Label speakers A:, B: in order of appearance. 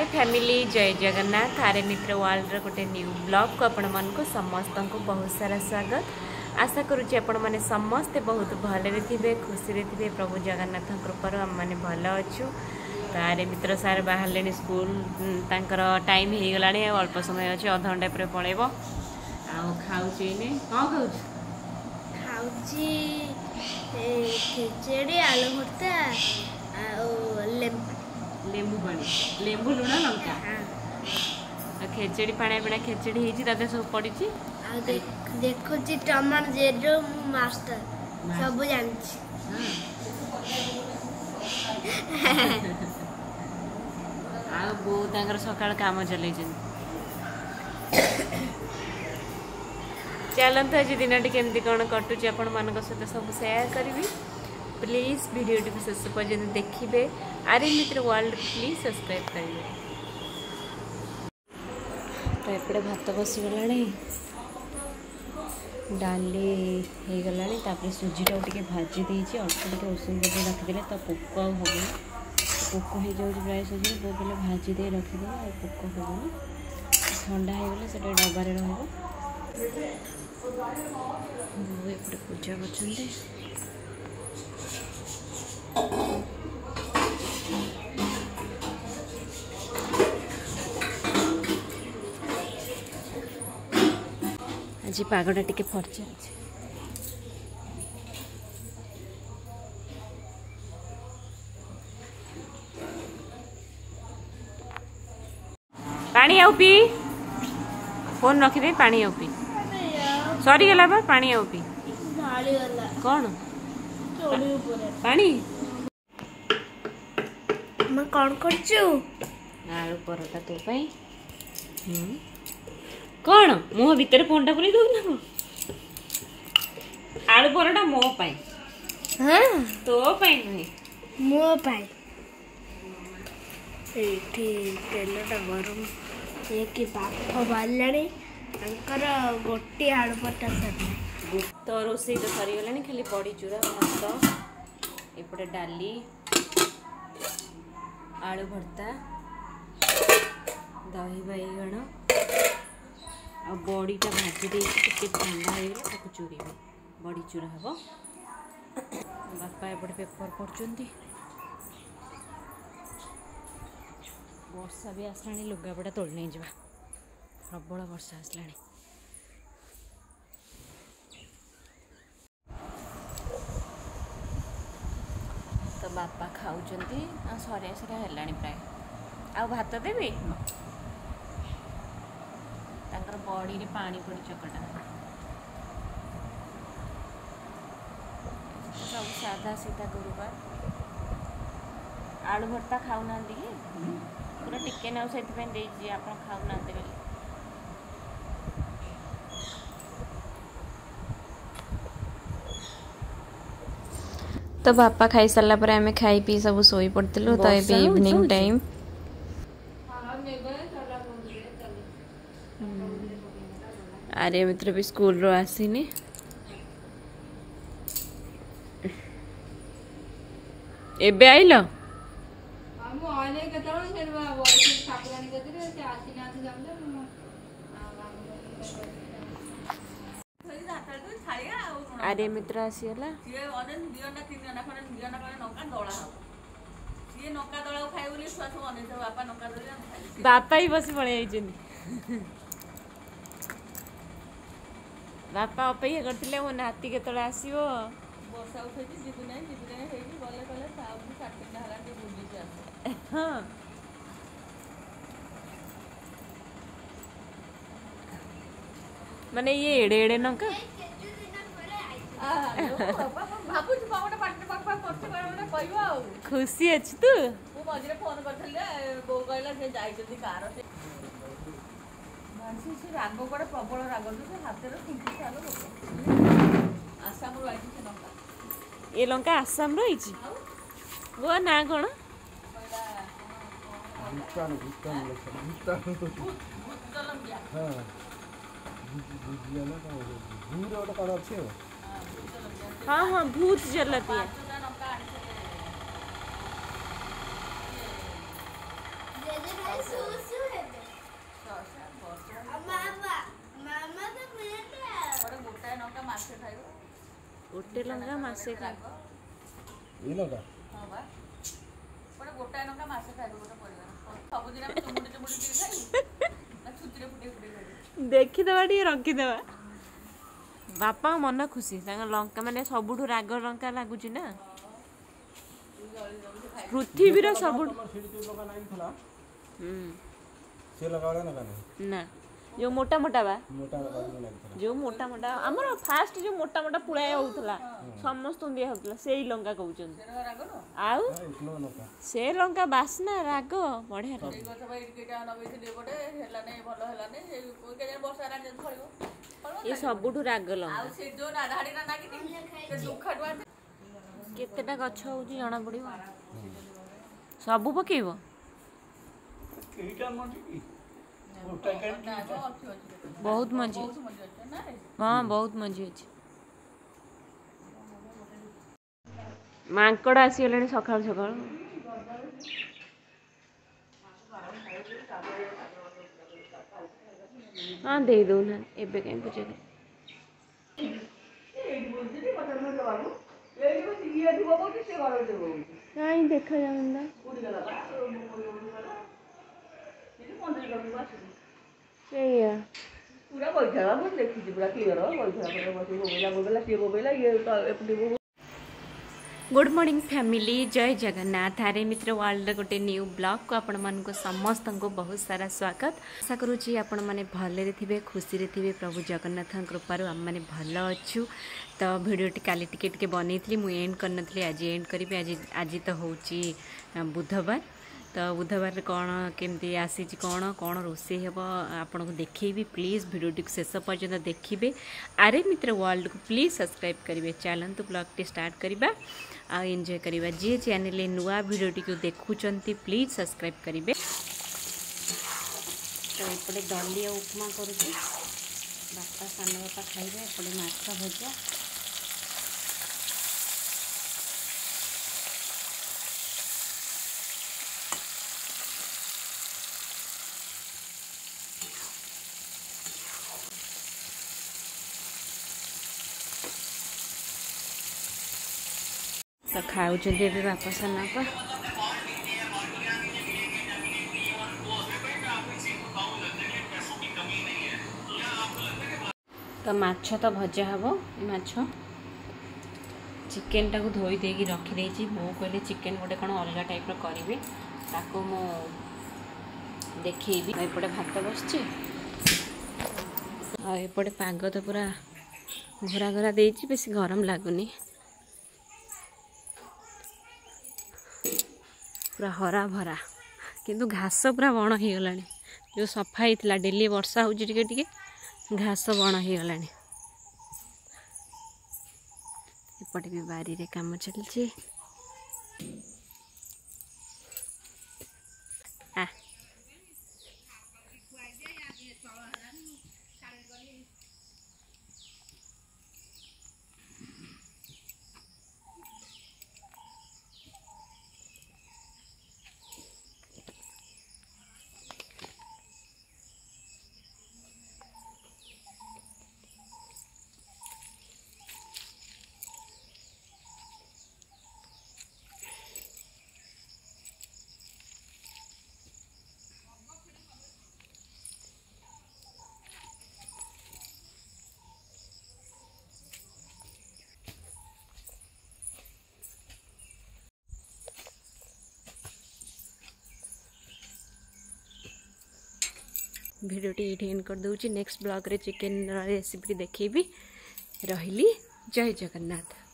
A: Family जय जगन्नाथ आरे मित्र वर्ल्ड गोटे न्यू ब्लॉग को आपण मन को समस्त को बहुत सारा स्वागत। आशा करुँच आपण मैंने समस्ते बहुत भले थे खुशी थे प्रभु जगन्नाथ कृपार आम मैंने भल अच्छु। तो आरे मित्र सार बाहर स्कूल तांकर टाइम हो गला अल्प समय अच्छे अध घंटा पर पलैब खाऊे कौन
B: खाऊची खिचड़ी आलू भर्ता
A: लेंबू पानी लेंबू लुण लंका खेचड़ी पाणी पिना खेचड़ी होती सब पड़ी
B: देखु टमाटर जेरो मास्टर सब जानछि
A: आ बो तांकर सकाळ काम चलै चलते आज दिन केमती कौन कटुच आपण मान सहित सब सेयार करी। प्लीज वीडियो टी शेष पर्यटन देखिए। आरे मित्र वर्ल्ड प्लीज सब्सक्राइब करेंगे। तो एपटे भात बसीगला डाली हो गला सुजीटा टे भाजी देती अल्प टे उषुम कर रखिदे तो पोक हम पोक हो जाए प्राय सुजी वो बोले भाजी दे रखिदे आ पोक हम ठंडा हो गले से डबारे रपटे पूजा कर आज पागटा टिके फर्चा अच्छे पानी आउ पी फोन रखिदे पानी आउ पी सरी गला बा पानी आउ पी कौन पानी
B: मैं कौन करछु
A: आलू परोटा तो पाई कौन मुह भीतर फोनटा पुरी दो ना आलू परोटा मो पाई
B: हां
A: तो पाई नहीं
B: मो पाई एठी तेलटा गरम ये कि बाप बालाणी अंकर गोटी आलू परोटा सर
A: तो रोसे तो सरी गलानी खाली बड़ी चूरा भात एपटे डाली आलू भर्ता दही बैगण आ बड़ीटा भाजी देके ठंडा हो चूरी बड़ी चूरा हम बापा एपटे पेपर पढ़ुं वर्षा भी आसला लुगापटा तोड़ नहीं जा प्रबल वर्षा आसला। तो बापा खाऊँ सरिया सरिया है प्राय आ भात देवी तांकर बड़ी रे पानी पड़ी चकटा सब साधा सीधा गुरुवार आलू भर्ता खाऊ ना कि पूरा टिके ना से आप खाऊ ना तो बापा खाई सारा पर आम खाई पी सब सोई पड़ू तो ये इवनिंग टाइम आर्य मित्र भी स्कूल रो आसीनी एबे आइल आर्य मित्र आसीगला बापा ही बस पड़े बापा अपेक्षा करते मो नाती के आसो वर्षा उठे जीवु ना गले गले हाँ माने ये एड़े एड़े नौका खुशी अच्छी तू मझे फोन कर बो कहला राग कड़े प्रबल राग हाथ आसाम ये लंका आसाम रही वो ना कौन हाँ हाँ भूत जलती है गोटे लंका मासे खा देखीदे रखीदे बापा मन खुशी लंका माने सबुठु राग लंका लगुच ना पृथ्वी सब ना जो मोटा मोटा बा जो मोटा मोटा आमर फास्ट जो मोटा मोटा पुड़ाए होता समस्त दिया होता से लंका कहते आउ से लंका बासना राग बढ़िया ये सबुठु राग लंका केतेटा गछ हो जना पड़ो सबू पकेब बहुत मजी हाँ बहुत मजी अच्छे मांकड़ आसीगले सकाल सकाल हाँ दे दौना एबे कहीं पूछे कहीं देखा जाता पूरा बैठा देखी पूरा क्लीयर गुड मॉर्निंग फैमिली जय जगन्नाथ आरे मित्र वर्ल्ड गोटे न्यू ब्लॉग को आपण मानक समस्त को बहुत सारा स्वागत आशा करुँची आपण मैंने भले थे खुशी थे प्रभु जगन्नाथ कृपार आम मैंने भल अच्छु तो भिडियोटी काली टिके बनई मुझे एंड करनी आज एंड करी आज तो हूँ बुधवार तो बुधवार कौन केमती आसी कौन कौन रोषे हे आपन को देखी प्लीज भिडियोटी शेष पर्यंत देखिए आरे मित्र वर्ल्ड को प्लीज सब्सक्राइब करेंगे चलतु ब्लॉग टी स्टार्ट करवा आ एंजॉय करवा जी चैनल नुआ भिडियोटी को देखुंत प्लीज सब्सक्राइब करेंगे तो एपटे दलिया उपमा करुँच बापा सान बापा खाइबे एपटे माछ भजा तो खाऊँ बापा सानापा तो माछ तो भजा हम माछ चिकेन टाक धोई देगी रखीदे बो कहले चिकेन गोटे कौन अलग टाइप करेंगे ताको मो देखी एपटे भात बसचे आपटे पाग तो पूरा घोरा घोरा दे बेस गरम लगुनि पूरा हरा भरा किंतु घास पूरा बण हो गला जो सफा होता डेली वर्षा हो घास बण हो गला एपटे भी बारी रे काम चलছে भिडियोटी ये एंड कर दूची नेक्स्ट ब्लॉग रे चिकेन रेसिपी देखी रही जय जगन्नाथ।